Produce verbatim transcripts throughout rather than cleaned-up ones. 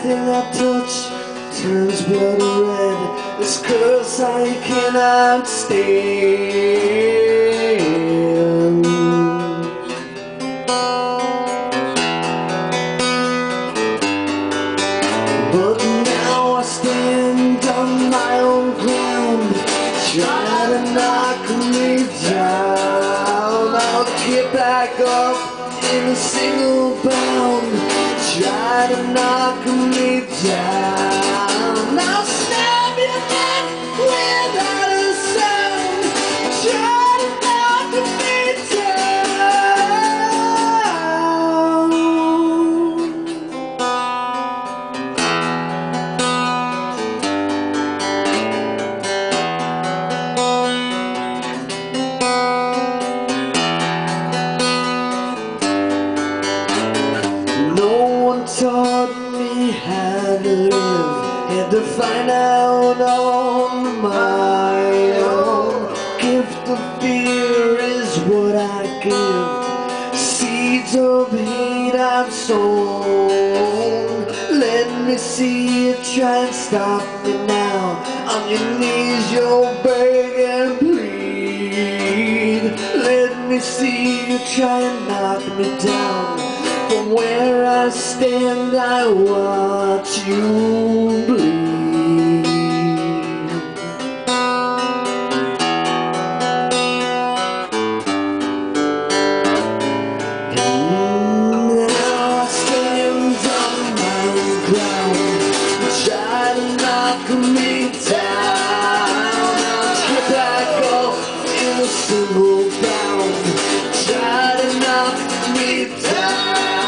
everything I touch turns blood red. This curse I cannot stand. But now I stand on my own ground. Try to knock me down, I'll get back up in a single bound. Try to knock me down, I'll snap your neck without a sound. Try to knock me down. No one taught me how to live, had to find out on my own. Gift of fear is what I give, seeds of hate I've sown. Let me see you try and stop me now. On your knees you'll beg and plead. Let me see you try and knock me down. From where I stand, I watch you bleed. And now I stand on my own ground. Try to knock me down, I'll get back up in a single bound. Try to knock me down.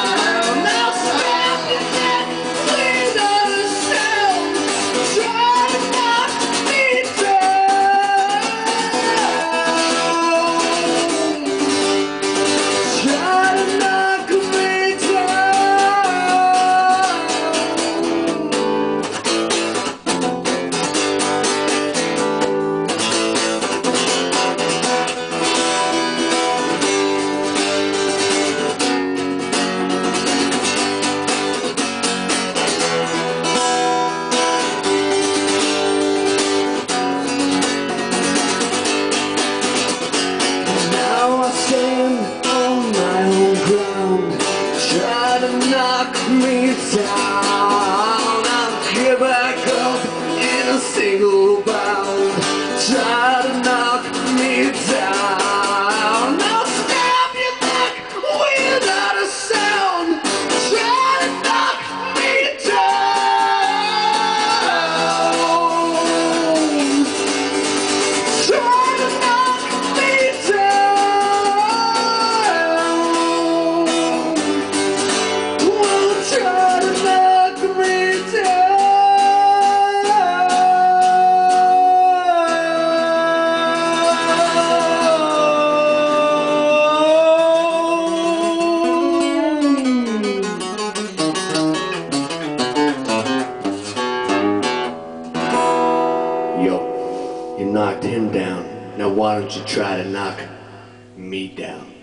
Try to knock me down, I'll get back up in a single bound. Try to knock me down, I'll snap your neck without a sound. Try to knock me down. Try to knock me Yo, you knocked him down. Now why don't you try to knock me down?